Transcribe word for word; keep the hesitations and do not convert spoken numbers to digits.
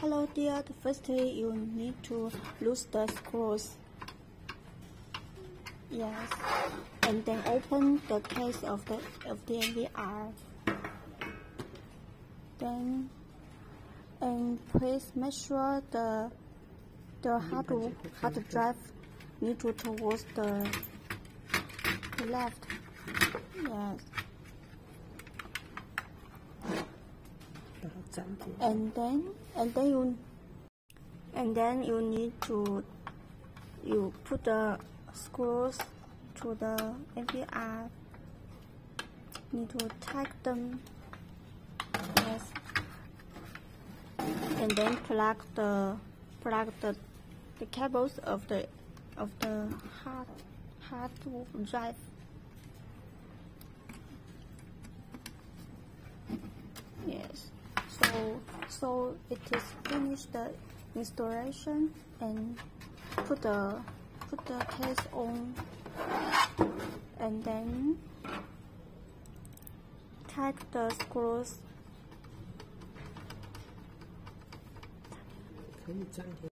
Hello dear, the first you need to loose the screws. Yes, and then open the case of the of the N V R. Then and please make sure the the hard hard drive need to towards the, the left. Yes. And then and then you and then you need to you put the screws to the N V R. Need to tighten them. Yes. And then plug the plug the the cables of the of the hard hard drive. Yes. So so it is finished the installation, and put the put the case on, and then tight the screws.